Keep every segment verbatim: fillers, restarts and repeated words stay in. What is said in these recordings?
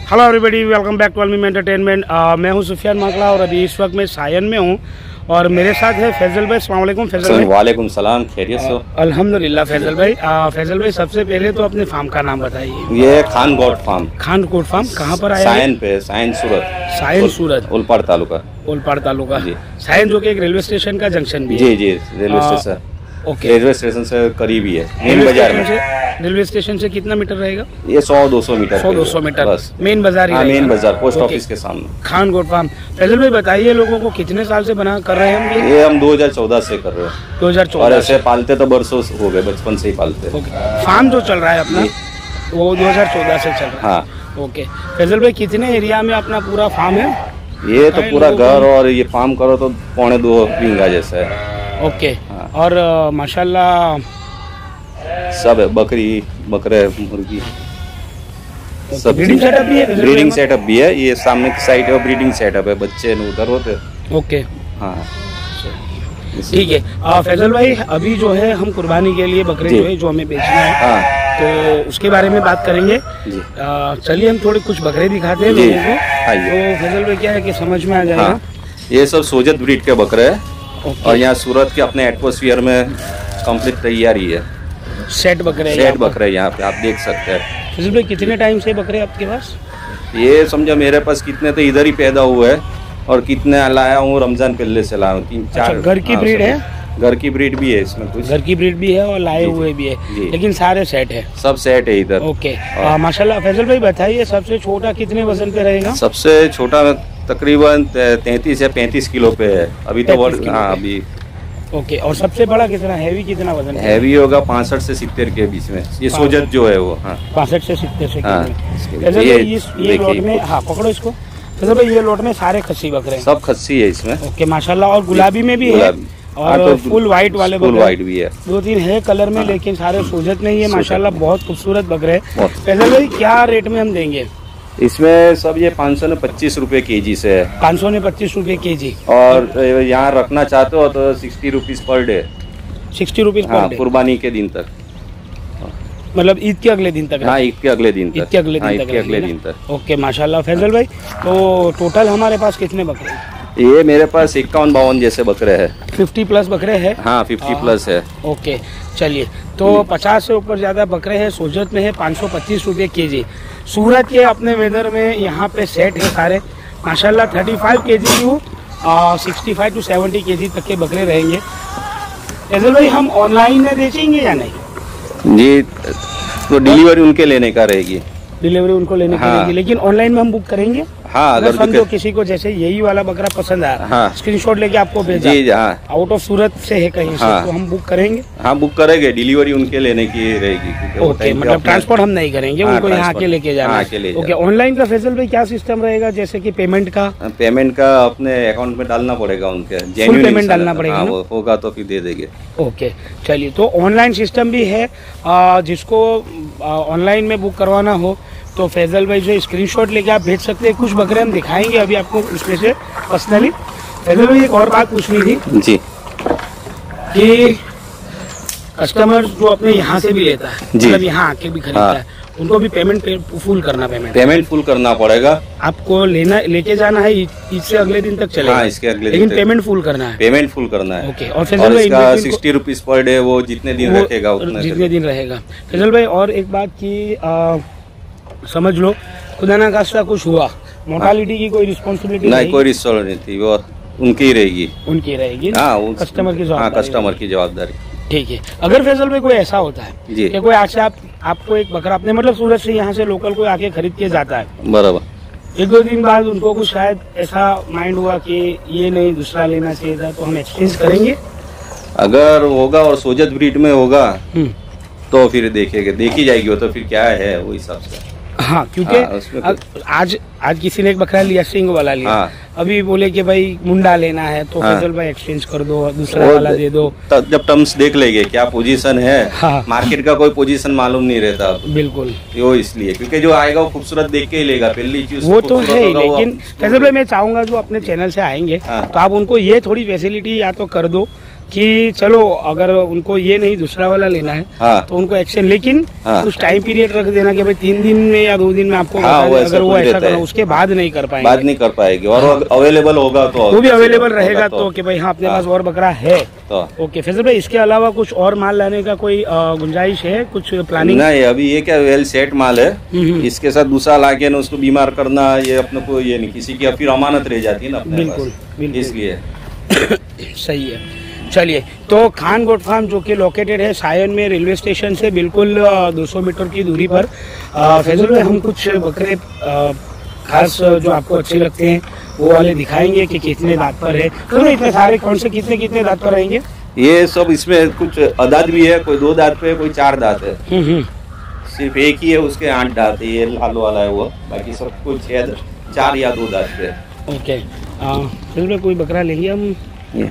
Hello everybody, welcome back to Almeem entertainment. मैं हूं सुफियान माकला और अभी इस वक्त मैं सायन में हूं और मेरे साथ है फैजल भाई। अस्सलाम वालेकुम फैजल भाई। वालेकुम सलाम, खैरियत से? अल्हम्दुलिल्लाह फैजल भाई। आ, फैजल भाई सबसे पहले तो अपने फार्म का नाम बताइए। ये Khan goat farm. Khan goat farm कहाँ पर आया? सायन पे, सायन सूरत। सायन सूरत, ओलपाड़ तालुका। ओलपाड़ तालुका जी। सायन जो कि एक रेलवे स्टेशन का जंक्शन भी है। जी जी, railway station. Okay, railway station से करीब ही है, मेन बाजार में। रेलवे स्टेशन से कितना मीटर रहेगा? ये सौ दो सौ मीटर। सौ दो सौ मीटर बस, मेन बाजार। हाँ, मेन बाजार, पोस्ट ऑफिस के सामने। Khan goat farm. फैजल भाई बताइए, लोगों को कितने साल से बना कर रहे हैं हम? ये हम दो हज़ार चौदह से कर रहे हैं। दो हज़ार चौदह और ऐसे पालते तो बरसों हो गए, बचपन से ही पालते। फार्म जो चल रहा है अपना वो दो हज़ार चौदह से चल रहा है। हाँ। ओके फैजल भाई, कितने एरिया में अपना पूरा फार्म है? ये तो पूरा घर और ये फार्म करो तो पौने दो बीघा जैसा है। ओके। हाँ। और माशाल्लाह सब है, बकरी, बकरे, मुर्गी, सब। ब्रीडिंग सेटअप भी है? ब्रीडिंग सेटअप भी है। ये सामने की साइड है, ब्रीडिंग सेटअप है, बच्चे उधर होते। ओके, हाँ ठीक है। फैजल भाई, अभी जो है हम कुर्बानी के लिए बकरे जो है जो हमें बेचना है, हाँ, तो उसके बारे में बात करेंगे। चलिए हम थोड़े कुछ बकरे दिखाते हैं लोगों को, तो फैजल भाई क्या है कि समझ में आ जाएगा। हाँ, ये सब सोजत ब्रीड के बकरे है और यहाँ सूरत के अपने एटमोस्फियर में कंप्लीट तैयारी है। सेट बकरे, सेट बकरे यहाँ पे आप देख सकते हैं। फैजल भाई कितने टाइम से बकरे आपके पास? ये समझो मेरे पास कितने तो इधर ही पैदा हुए है और कितने लाया हूँ रमजान पहले से लाया हूँ, तीन चार। अच्छा, घर की हाँ, ब्रीड है? घर की ब्रीड भी है इसमें, कुछ घर की ब्रीड भी है और लाए हुए भी है, लेकिन सारे सेट है। सब सेट है इधर। ओके, माशाल्लाह। फैजल भाई बताइए, सबसे छोटा कितने वजन पे रहेगा? सबसे छोटा तकरीबन तैंतीस या पैंतीस किलो पे है अभी तो। हाँ अभी। ओके, और सबसे बड़ा कितना, हैवी कितना वजन? हैवी होगा पैंसठ से सितर के बीच में। ये सोजत जो है वो पैंसठ से सितर से। हाँ, ये ये लोट में, हाँ पकड़ो इसको। तो भाई ये लोट में सारे खस्सी बकरे, सब खस्सी है इसमें। ओके माशाल्लाह। और गुलाबी में भी है और तो फुल व्हाइट वाले फुल व्हाइट भी है। दो तीन है कलर में, लेकिन सारे सोजत नहीं है माशाल्लाह। बहुत खूबसूरत बकरे। फैजल भाई क्या रेट में हम देंगे इसमें? सब ये पाँच सौ ने पच्चीस रूपए के जी से है। पाँच सौ ने पच्चीस रूपए के जी। और यहाँ रखना चाहते हो तो sixty rupees per day. Sixty rupees per day, कुर्बानी के दिन तक, मतलब ईद के अगले दिन तक? हाँ, ईद के अगले दिन तक। ईद के अगले दिन तक, अगले दिन तक। ओके माशाल्लाह। फैजल भाई तो टोटल हमारे पास कितने बकरे हैं? ये मेरे पास इक्यावन बावन जैसे बकरे हैं। फिफ्टी प्लस बकरे हैं? हाँ, फिफ्टी प्लस है। ओके चलिए, तो पचास से ऊपर ज्यादा बकरे हैं। सोजत में है पाँच सौ पच्चीस रुपये के जी। सूरत के अपने वेदर में यहाँ पे सेट है सारे माशाल्लाह। Thirty five K G to sixty five to seventy K G तक के बकरे रहेंगे। फैजल भाई हम ऑनलाइन में बेचेंगे या नहीं? जी, तो डिलीवरी उनके लेने का रहेगी। डिलीवरी उनको लेने हाँ। की रहेगी, लेकिन ऑनलाइन में हम बुक करेंगे। हाँ, अगर समझो किसी को जैसे यही वाला बकरा पसंद आया, हाँ, स्क्रीनशॉट लेके आपको भेजा, जी हाँ, आउट ऑफ सूरत से है कहीं हाँ, से, तो हम बुक करेंगे। हाँ, बुक करेंगे, डिलीवरी उनके लेने की रहेगी। ओके, मतलब ट्रांसपोर्ट हम नहीं करेंगे, हाँ, उनको यहाँ के लेके जाना। ओके, ऑनलाइन का फैजल भाई क्या सिस्टम रहेगा? जैसे कि पेमेंट का? पेमेंट का अपने अकाउंट में डालना पड़ेगा, उनके फुल पेमेंट डालना पड़ेगा। होगा तो फिर दे देंगे। ओके चलिए, तो ऑनलाइन सिस्टम भी है। जिसको ऑनलाइन में बुक करवाना हो तो फैजल भाई जो स्क्रीनशॉट लेके आप भेज सकते हैं। कुछ बकरे हम दिखाएंगे अभी आपको उसमें से पर्सनली। फैजल भाई एक और बात पूछनी थी जी, कि कस्टमर जो अपने यहाँ से भी लेता है, मतलब यहाँ आके भी खरीदता हाँ, है, उनको भी पेमेंट पे, फुल करना पेमेंट पेमेंट फुल करना पड़ेगा। आपको लेना लेके जाना है, इससे अगले दिन तक चलेगा। हाँ, इसके अगले लेकिन पेमेंट फुल करना है। पेमेंट फुल करना है। ओके, और फैजल भाई इसका सिक्सटी रुपीज पर डे, वो जितने दिन रखेगा उतने जितने दिन रहेगा। फैजल भाई और एक बात की, समझ लो खुदा ना खास्ता कुछ हुआ, मोर्टालिटी की कोई रिस्पॉन्सिबिलिटी नहीं? कोई रिस्पॉन्सिबिलिटी वो उनकी रहेगी। उनकी रहेगी हाँ, कस्टमर की हाँ, कस्टमर की जवाबदारी। ठीक है। अगर फैजल में कोई ऐसा होता है जी, कि कोई आज आप आपको एक बकरा अपने मतलब सूरत से यहाँ से लोकल कोई आके खरीद के जाता है, बराबर, एक दो दिन बाद उनको कुछ शायद ऐसा माइंड हुआ कि ये नहीं दूसरा लेना चाहिए था, तो हम एक्सचेंज करेंगे? अगर होगा और सोजत ब्रीड में होगा तो फिर देखेंगे, देखी जाएगी वो तो फिर क्या है वो हिसाब से। हाँ, क्योंकि हाँ, आज आज किसी ने एक बकरा लिया, सिंग वाला लिया, हाँ, अभी बोले कि भाई मुंडा लेना है तो हाँ, फैजल भाई एक्सचेंज कर दो, दूसरा वाला दे दो। जब टर्म्स देख लेंगे क्या पोजीशन है, हाँ, मार्केट का कोई पोजीशन मालूम नहीं रहता। बिल्कुल, वो इसलिए क्योंकि जो आएगा वो खूबसूरत देख के ही लेगा, पहली चीज वो तो है। लेकिन फैजल भाई मैं चाहूंगा जो अपने चैनल से आएंगे तो आप उनको ये थोड़ी फैसिलिटी या तो कर दो कि चलो अगर उनको ये नहीं दूसरा वाला लेना है हाँ। तो उनको एक्शन, लेकिन हाँ। कुछ टाइम पीरियड रख देना कि भाई तीन दिन में या दो दिन में आपको हाँ, वो अगर वो ऐसा करो, उसके बाद नहीं कर पाएंगे, बाद नहीं कर पाएगी। और अवेलेबल होगा तो वो भी अवेलेबल रहेगा तो कि भाई हाँ अपने पास और बकरा है तो। ओके फैजल भाई, इसके अलावा कुछ और माल लाने का कोई गुंजाइश है, कुछ प्लानिंग? नहीं, अभी ये क्या वेल सेट माल है, इसके साथ दूसरा लाके ना उसको बीमार करना, ये अपने को ये नहीं, किसी की फिर अमानत रह जाती है ना अपने बिल्कुल, पास, बिल्कुल। इसलिए सही है। चलिए, तो खान गोट फार्म जो कि लोकेटेड है सायन में, रेलवे स्टेशन से बिल्कुल दो सौ मीटर की दूरी पर। फैजल भाई, हम कुछ बकरे आ, खास जो आपको अच्छे लगते हैं वो वाले दिखाएंगे कि कितने दांत पर है। तो इतने सारे कौन से कितने कितने दांत पर रहेंगे? ये सब इसमें कुछ अदात भी है, कोई दो दांत पे, कोई चार दांत है, सिर्फ एक ही है उसके आठ दांत है, ये लाल वाला है वो, बाकी सब कुछ है चार या दो दांत पे। ओके, फैजल भाई कोई बकरा लेंगे हम? ये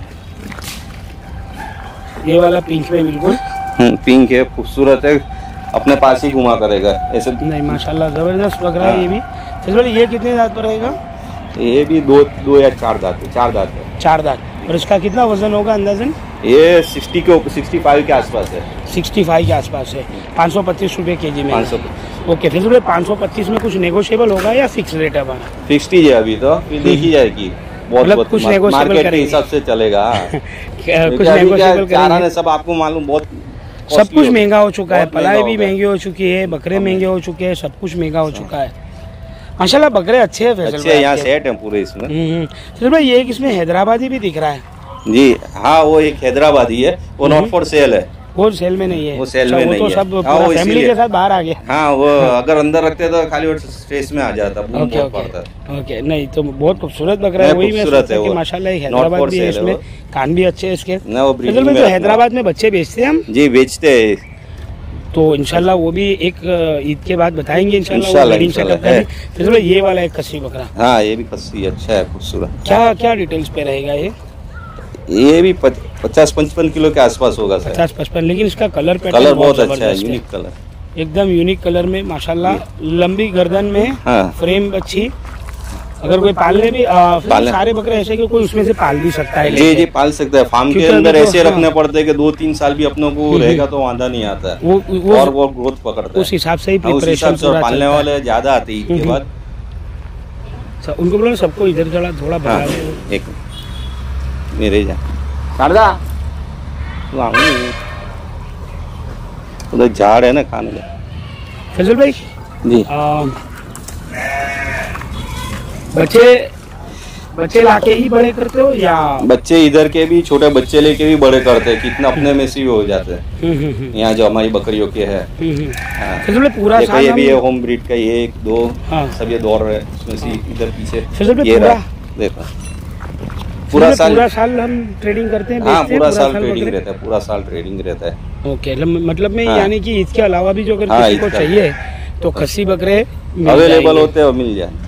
ये वाला पिंक में बिल्कुल पिंक है, खूबसूरत है, अपने पास ही घुमा करेगा ऐसे। नहीं माशाल्लाह जबरदस्त बकरा है ये भी। फैजल ये कितने दांत पर रहेगा? ये भी दो दो या चार दांत है, चार दांत है। चार दांत। और इसका कितना वजन होगा अंदाजन? ये सिक्सटी के सिक्सटी फाइव के आसपास है। सिक्सटी फाइव के आसपास है, पाँच सौ पच्चीस रुपये के जी में। पाँच सौ ओके फैजल भाई, पाँच सौ पच्चीस में कुछ नेगोशिएबल होगा या फिक्स रेट है हमारा? फिक्स्ड ही है अभी तो, फिर देखी जाएगी, बहुत बहुत कुछ नेगोशिएबल मार्केट के हिसाब से चलेगा। कुछ नेगोशिएबल करेंगे, सब आपको मालूम बहुत सब कुछ महंगा हो चुका है, पलाई भी महंगी हो चुकी है, बकरे महंगे हो चुके हैं, सब कुछ महंगा हो चुका है। माशाल्लाह बकरे अच्छे हैं फैजल भाई, यहाँ सेट है पूरे इसमें। फैजल भाई, ये इसमें हैदराबादी भी दिख रहा है जी? हाँ, वो एक हैदराबादी है, वो नॉट फॉर सेल है, वो सेल में नहीं है। वो सेल में वो नहीं तो है, सब हाँ, वो फैमिली के साथ बाहर आ गया। हाँ, वो अगर अंदर रखते तो खाली वो स्ट्रेस में आ जाता, बूम ओके बहुत ओके पड़ता। ओके, नहीं तो बहुत खूबसूरत बकरा है, वही मैं खूबसूरत है कि वो, माशाल्लाह Not हैदराबाद for भी है sale है इसमें, वो। कान भी अच्छे हैं इसके। ना वो फैजल भाई, तो हैदराबाद में बच्चे बेचते हैं हम, जी बेचते हैं, तो इंशाल्लाह वो भी एक ईद के बाद बताएंगे इंशाल्लाह। वो इंशाल्लाह, ब्रीडिंग सेटअप इंशाल्लाह है। फैजल भाई, ये वाला एक कस्सी बकरा, हाँ ये भी खस्सी अच्छा है, खूबसूरत। क्या क्या डिटेल्स पे रहेगा ये? ये भी पचास पचपन किलो के आसपास होगा सर। पचास पचपन, लेकिन इसका कलर पैटर्न कलर बहुत अच्छा है, यूनिक कलर, एकदम यूनिक कलर में माशाल्लाह, लंबी गर्दन में, हाँ। फ्रेम अच्छी। अगर कोई पालने भी आ, पालने सारे बकरे ऐसे कि कोई उसमें से पाल भी सकता है। जी जी पाल सकता है, फार्म के अंदर तो, ऐसे हाँ। रखने पड़ते हैं कि दो तीन साल भी अपनों को रहेगा तो वादा नहीं आता है, वो, वो, और वो ग्रोथ पकड़ता है उस हिसाब से ही हाँ, उस हिसाब प्रिपरेशन से पालने वाले ज्यादा आते हैं ईद के बाद। उनको बोलो सबको इधर थोड़ा थोड़ा बढ़ा हाँ, दो। एक मेरे जा शारदा तू आओ, उधर झाड़ है ना खाने में। फैजल भाई जी, आ, बच्चे बच्चे लाके ही बड़े करते हो या? बच्चे इधर के भी छोटे बच्चे लेके भी बड़े करते हैं, कितना अपने में से भी हो जाते हैं। यहाँ जो हमारी बकरियों के है, हाँ। फैजल भाई पूरा देखो साल ये हम- भी है होम ब्रीड का, ये एक दो हाँ। सब ये दौड़ रहे हैं, उसमें से इधर पीछे फैजल भाई ये पूरा रहा, देखो पूरा साल, पूरा साल हम ट्रेडिंग करते हैं, हाँ बेचते हैं पूरा साल ट्रेडिंग बकरे? रहता है, पूरा साल ट्रेडिंग रहता है। ओके, मतलब में हाँ। यानी कि इसके अलावा भी जो अगर हाँ, किसी को इसका- चाहिए तो खस्सी बकरे मिल अवेलेबल जाएंगे। होते हैं और मिल जाए।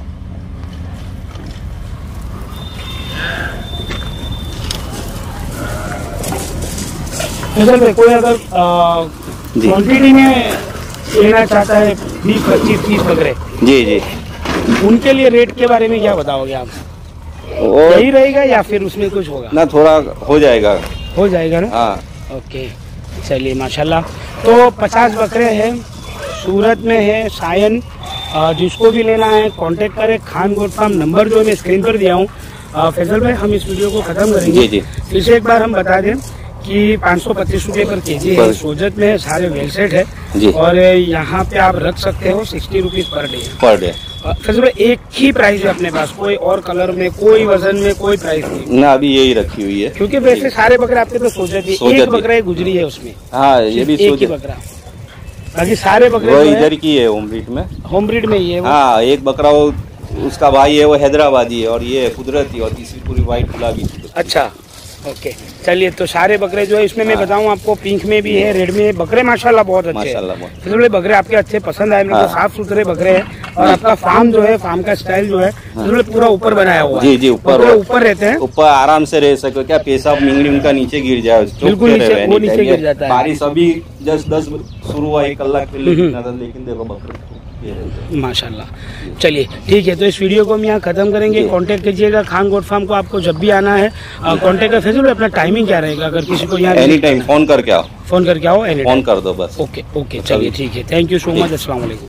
फैजल भाई, कोई अगर जी। क्वांटिटी में लेना चाहता है बीस पच्चीस तीस बकरे, जी जी, उनके लिए रेट के बारे में क्या बताओगे आप? और यही रहेगा या फिर उसमें कुछ होगा? ना थोड़ा हो जाएगा, हो जाएगा ना? हाँ। ओके, चलिए माशाल्लाह। तो पचास बकरे हैं, सूरत में है, सायन। अ, जिसको भी लेना है कांटेक्ट करें। खान गोट फार्म नंबर जो मैं स्क्रीन पर दिया हूँ। अ, फैजल भाई, हम इस वीडियो को खत्म करेंगे। जी जी, फिर से एक बार हम बता दें कि पाँच सौ पच्चीस रुपये पर केजी है, पर- सोजत में है, सारे वेल सेट है जी। और यहाँ पे आप रख सकते हो sixty rupees per day. Per day Faizal भाई, एक ही प्राइस है अपने पास, कोई और कलर में, कोई वजन में, कोई प्राइस नहीं, ना अभी यही रखी हुई है, क्योंकि वैसे सारे बकरे आपके तो सोजत ही, सोजत एक ही। बकरा ही गुजरी है उसमें, हाँ ये भी एक ही सोच, बकरा, बाकी सारे बकरे वो जो है इधर की है होम ब्रीड में। होम ब्रीड में ही है वो। हाँ, एक बकरा वो उसका भाई है वो हैदराबादी है, और ये कुदरती, और तीसरी पूरी व्हाइट गुलाबी। अच्छा, ओके, चलिए। तो सारे बकरे जो है इसमें मैं हाँ। बताऊं आपको, पिंक में भी है, रेड में है, बकरे माशाल्लाह बहुत अच्छे माशाल्लाह हैं। बहुत। फिर बकरे आपके अच्छे पसंद आए मेरे को, हाँ। साफ सुथरे बकरे हैं। और आपका फार्म जो है, फार्म का स्टाइल जो है फिर पूरा ऊपर बनाया हुआ है। जी जी, ऊपर बकरे ऊपर रहते हैं, ऊपर आराम से रह सको, क्या पेशाब मिंगनी उनका नीचे गिर जाए, बिल्कुल नीचे, वो नीचे गिर जाता है। बारिश अभी जस्ट दस शुरू हुआ एक कलाक पहले, लेकिन देखो बकरे दे देते हैं। माशाल्लाह। चलिए ठीक है, तो इस वीडियो को हम यहाँ खत्म करेंगे। कांटेक्ट कीजिएगा खान गोट फार्म को, आपको जब भी आना है। कांटेक्ट का फैसला, अपना टाइमिंग क्या रहेगा अगर किसी को यहाँ एनी टाइम फोन करके आओ, फोन करके आओ, एनी फोन कर दो बस। ओके ओके, चलिए ठीक है, थैंक यू सो मच, अस्सलाम वालेकुम।